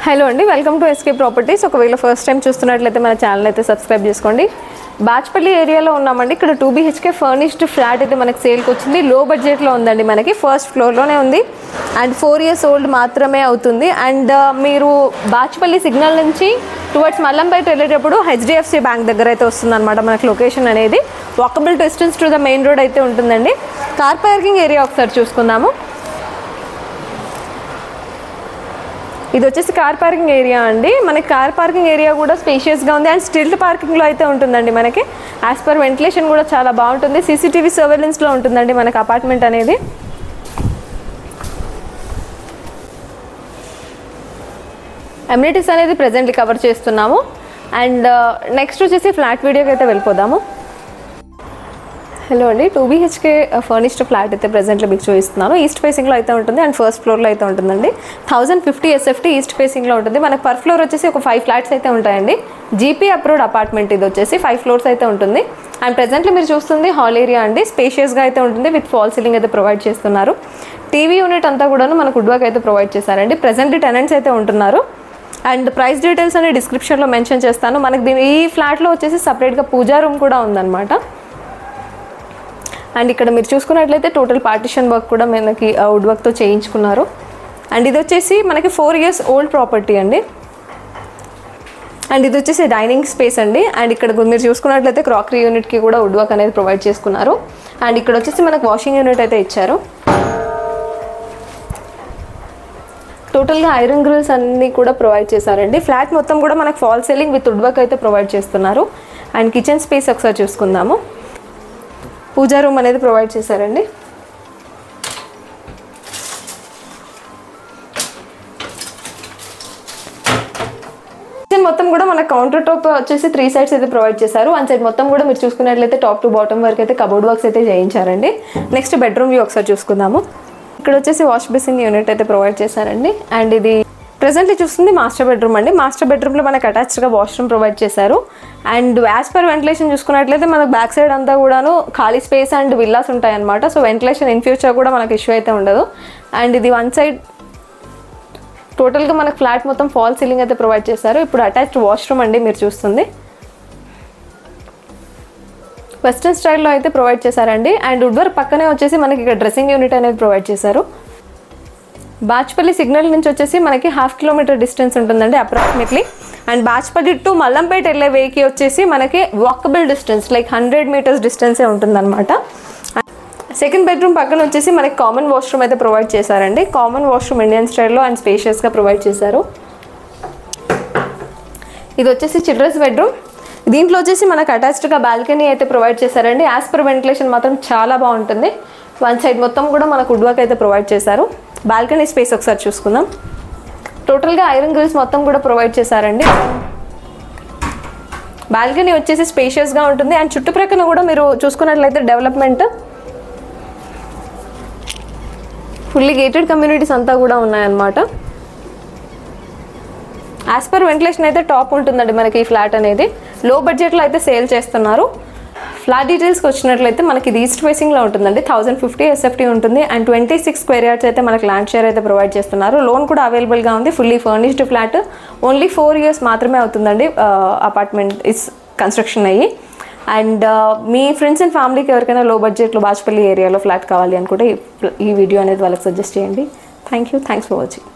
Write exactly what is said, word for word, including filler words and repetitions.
Hello అండి, welcome to SK properties. ఒకవేళ first time చూస్తున్నట్లయితే మన ఛానల్ అయితే సబ్స్క్రైబ్ చేసుకోండి. బాచ్పల్లి ఏరియాలో ఉన్నామండి. ఇక్కడ టూ బీహెచ్కే ఫర్నిష్డ్ ఫ్లాట్ అయితే మనకి సేల్కి వచ్చింది. లో బడ్జెట్లో ఉందండి. మనకి ఫస్ట్ ఫ్లోర్లోనే ఉంది అండ్ ఫోర్ ఇయర్స్ ఓల్డ్ మాత్రమే అవుతుంది. అండ్ మీరు బాచ్పల్లి సిగ్నల్ నుంచి టువర్డ్స్ మల్లంపేట వెళ్ళేటప్పుడు హెచ్డిఎఫ్సి బ్యాంక్ దగ్గర అయితే వస్తుంది అనమాట మనకి లొకేషన్ అనేది. Walkable distance to the main road అయితే ఉంటుందండి. కార్ పార్కింగ్ ఏరియా ఒకసారి చూసుకుందాము. ఇది వచ్చేసి కార్ పార్కింగ్ ఏరియా అండి. మనకి కార్ పార్కింగ్ ఏరియా కూడా స్పేషియస్గా ఉంది అండ్ స్టిల్డ్ పార్కింగ్లో అయితే ఉంటుందండి. మనకి యాజ్ పర్ వెంటిలేషన్ కూడా చాలా బాగుంటుంది. సీసీటీవీ సర్వేలెన్స్లో ఉంటుందండి మనకి అపార్ట్మెంట్ అనేది. అమ్యూనిటీస్ అనేది ప్రెజెంట్లీ కవర్ చేస్తున్నాము. అండ్ నెక్స్ట్ వచ్చేసి ఫ్లాట్ వీడియోకి అయితే వెళ్ళిపోదాము. హలో అండి, టూ బీహెచ్కే ఫర్నిష్డ్ ఫ్లాట్ అయితే ప్రెజెంట్లో మీకు చూపిస్తున్నాను. ఈస్ట్ ఫేసింగ్లో అయితే ఉంటుంది అండ్ ఫస్ట్ ఫ్లోర్లో అయితే ఉంటుందండి. థౌసండ్ ఫిఫ్టీ ఎస్ఎఫ్టీ ఈస్ట్ ఫేసింగ్లో ఉంటుంది. మనకు పర్ ఫ్లోర్ వచ్చేసి ఒక ఫైవ్ ఫ్లాట్స్ అయితే ఉంటాయండి. జీపీ అప్రూవ్డ్ అపార్ట్మెంట్ ఇది వచ్చేసి ఫైవ్ ఫ్లోర్స్ అయితే ఉంటుంది. అండ్ ప్రెజెంట్లీ మీరు చూస్తుంది హాల్ ఏరియా అండి. స్పేషియస్గా అయితే ఉంటుంది. విత్ ఫాల్ సీలింగ్ అయితే ప్రొవైడ్ చేస్తున్నారు. టీవీ యూనిట్ అంతా కూడా మనకు వుడ్ వర్క్ అయితే ప్రొవైడ్ చేశారండి. ప్రెజెంట్లీ టెనెంట్స్ అయితే ఉంటున్నారు. అండ్ ప్రైస్ డీటెయిల్స్ అనేది డిస్క్రిప్షన్లో మెన్షన్ చేస్తాను. మనకి దీని ఈ ఫ్లాట్లో వచ్చేసి సపరేట్గా పూజా రూమ్ కూడా ఉందన్నమాట. అండ్ ఇక్కడ మీరు చూసుకున్నట్లయితే టోటల్ పార్టిషన్ వర్క్ కూడా మనకి వుడ్ వర్క్తో చేయించుకున్నారు. అండ్ ఇది వచ్చేసి మనకి ఫోర్ ఇయర్స్ ఓల్డ్ ప్రాపర్టీ అండి. అండ్ ఇది వచ్చేసి డైనింగ్ స్పేస్ అండి. అండ్ ఇక్కడ మీరు చూసుకున్నట్లయితే క్రాకరీ యూనిట్కి కూడా వుడ్ వర్క్ అనేది ప్రొవైడ్ చేసుకున్నారు. అండ్ ఇక్కడ వచ్చేసి మనకు వాషింగ్ యూనిట్ అయితే ఇచ్చారు. టోటల్గా ఐరన్ గ్రిల్స్ అన్నీ కూడా ప్రొవైడ్ చేశారండి. ఫ్లాట్ మొత్తం కూడా మనకు false ceiling with wood work అయితే ప్రొవైడ్ చేస్తున్నారు. అండ్ కిచెన్ స్పేస్ ఒకసారి చూసుకుందాము. పూజా రూమ్ అనేది ప్రొవైడ్ చేశారండి. కిచెన్ మొత్తం కూడా మన కౌంటర్ టాప్ వచ్చేసి త్రీ సైడ్స్ అయితే ప్రొవైడ్ చేశారు. వన్ సైడ్ మొత్తం కూడా మీరు చూసుకున్నట్లయితే టాప్ టు బాటమ్ వరకు అయితే కబోర్డ్ వర్క్స్ అయితే చేయించారండి. నెక్స్ట్ బెడ్రూమ్ వ్యూ ఒకసారి చూసుకుందాము. ఇక్కడ వచ్చేసి వాష్ బేసిన్ యూనిట్ అయితే ప్రొవైడ్ చేశారండి. అండ్ ఇది ప్రెజెంట్లీ చూస్తుంది మాస్టర్ బెడ్రూమ్ అండి. మాస్టర్ బెడ్రూమ్లో మనకు అటాచ్డ్గా వాష్రూమ్ ప్రొవైడ్ చేశారు. అండ్ యాజ్ పర్ వెంటిలేషన్ చూసుకున్నట్లయితే మనకు బ్యాక్ సైడ్ అంతా కూడాను ఖాళీ స్పేస్ అండ్ విల్లాస్ ఉంటాయన్నమాట. సో వెంటిలేషన్ ఇన్ ఫ్యూచర్ కూడా మనకు ఇష్యూ అయితే ఉండదు. అండ్ ఇది వన్ సైడ్ టోటల్గా మనకు ఫ్లాట్ మొత్తం ఫాల్ సీలింగ్ అయితే ప్రొవైడ్ చేశారు. ఇప్పుడు అటాచ్డ్ వాష్రూమ్ అండి మీరు చూస్తుంది. వెస్ట్రన్ స్టైల్లో అయితే ప్రొవైడ్ చేశారండి. అండ్ వుడ్ వర్క్ పక్కనే వచ్చేసి మనకి ఇక్కడ డ్రెస్సింగ్ యూనిట్ అనేది ప్రొవైడ్ చేశారు. బాచ్పల్లి సిగ్నల్ నుంచి వచ్చేసి మనకి హాఫ్ కిలోమీటర్ డిస్టెన్స్ ఉంటుందండి approximately. And Bachupally to Mallampet వెళ్ళే వేకి వచ్చేసి మనకి walkable distance like hundred meters డిస్టెన్సే ఉంటుందన్నమాట. సెకండ్ బెడ్రూమ్ పక్కన వచ్చేసి మనకి కామన్ వాష్రూమ్ అయితే ప్రొవైడ్ చేశారండి. కామన్ వాష్రూమ్ ఇండియన్ స్టైల్లో అండ్ స్పేషియస్గా ప్రొవైడ్ చేశారు. ఇది వచ్చేసి చిల్డ్రన్స్ బెడ్రూమ్. దీంట్లో వచ్చేసి మనకు అటాచ్డ్గా బాల్కనీ అయితే ప్రొవైడ్ చేశారండి. యాజ్ పర్ వెంటిలేషన్ మాత్రం చాలా బాగుంటుంది. వన్ సైడ్ మొత్తం కూడా మనకు వుడ్ వర్క్ అయితే ప్రొవైడ్ చేశారు. బాల్కనీ స్పేస్ ఒకసారి చూసుకుందాం. టోటల్గా ఐరన్ గ్రిల్స్ మొత్తం కూడా ప్రొవైడ్ చేశారండి. బాల్కనీ వచ్చేసి స్పేషియస్గా ఉంటుంది. అండ్ చుట్టుప్రక్కన కూడా మీరు చూసుకున్నట్లయితే డెవలప్మెంట్ ఫుల్లీ గేటెడ్ కమ్యూనిటీస్ అంతా కూడా ఉన్నాయన్నమాట. యాజ్ పర్ వెంటిలేషన్ అయితే టాప్ ఉంటుందండి మనకి ఈ ఫ్లాట్ అనేది. లో బడ్జెట్లో అయితే సేల్ చేస్తున్నారు. ఫ్లాట్ డీటెయిల్స్కి వచ్చినట్లయితే మనకి ఇది ఈస్ట్ ఫేసింగ్లో ఉంటుందండి. థౌసండ్ ఫిఫ్టీ ఎస్ఎఫ్టీ ఉంటుంది. And twenty six square yards అయితే మనకి ల్యాండ్ షేర్ అయితే ప్రొవైడ్ చేస్తున్నారు. లోన్ కూడా అవైలబుల్గా ఉంది. Fully furnished flat. Only four years మాత్రమే అవుతుందండి అపార్ట్మెంట్ ఇస్ కన్స్ట్రక్షన్ అయ్యి. అండ్ మీ ఫ్రెండ్స్ అండ్ ఫ్యామిలీకి ఎవరికైనా లో బడ్జెట్లో బాచ్పల్లి ఏరియాలో ఫ్లాట్ కావాలి అనుకుంటే ఈ వీడియో అనేది వాళ్ళకి సజెస్ట్ చేయండి. Thank you. Thanks for watching.